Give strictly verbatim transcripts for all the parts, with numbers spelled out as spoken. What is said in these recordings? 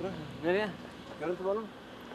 Nereye? Görüntü var mı?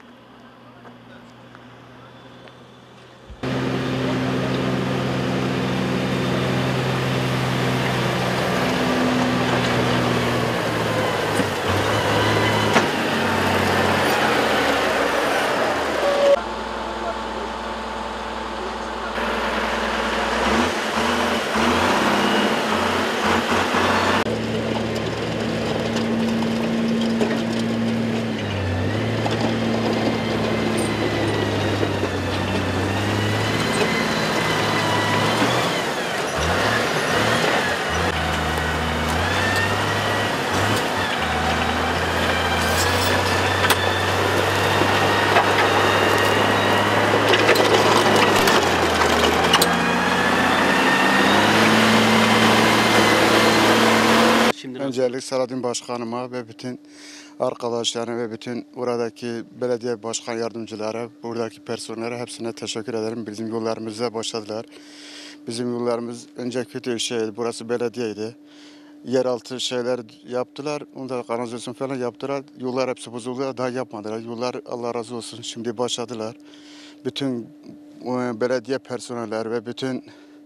Öncelikle Selahattin Başkanıma ve bütün arkadaşlarına ve bütün buradaki belediye başkan yardımcılara, buradaki personele hepsine teşekkür ederim. Bizim yollarımıza başladılar. Bizim yollarımız önce kötü şeydi. Burası belediyeydi. Yeraltı şeyler yaptılar. Onda kanalizasyon falan yaptılar. Yollar hepsi bozuldu. Daha yapmadılar. Yollar Allah razı olsun şimdi başladılar. Bütün belediye personeller ve bütün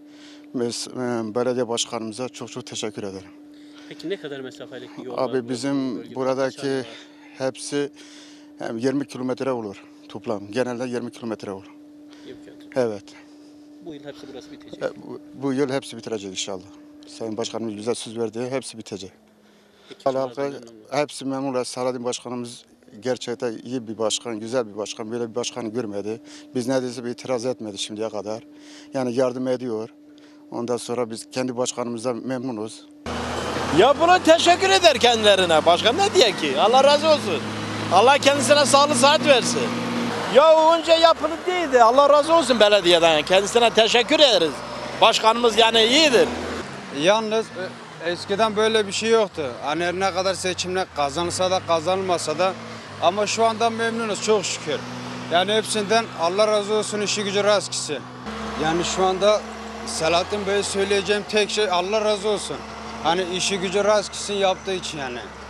belediye başkanımıza çok çok teşekkür ederim. Peki ne kadar mesafeli yol Abi var? bizim buradaki hepsi yirmi kilometre olur toplam. Genelde yirmi kilometre olur. Evet. Bu yıl hepsi burası bitecek. Bu, bu yıl hepsi bitecek inşallah. Sayın Başkanımız bize söz verdi, hepsi bitecek. Alaka, hepsi memnunlar. Selahattin Başkanımız gerçekten iyi bir başkan, güzel bir başkan. Böyle bir başkanı görmedi. Biz neredeyse bir itiraz etmedi şimdiye kadar. Yani yardım ediyor. Ondan sonra biz kendi başkanımızdan memnunuz. Ya buna teşekkür eder kendilerine. Başka ne diye ki? Allah razı olsun. Allah kendisine sağlık sıhhat versin. Ya önce yapılı değildi. Allah razı olsun belediyeden. Kendisine teşekkür ederiz. Başkanımız yani iyidir. Yalnız eskiden böyle bir şey yoktu. Hani ne kadar seçimler kazanılsa da kazanılmasa da ama şu anda memnunuz çok şükür. Yani hepsinden Allah razı olsun, işi gücü rast gitsin. Yani şu anda Selahattin Bey'e söyleyeceğim tek şey Allah razı olsun. Hani işi gücü rast gitsin yaptığı için yani.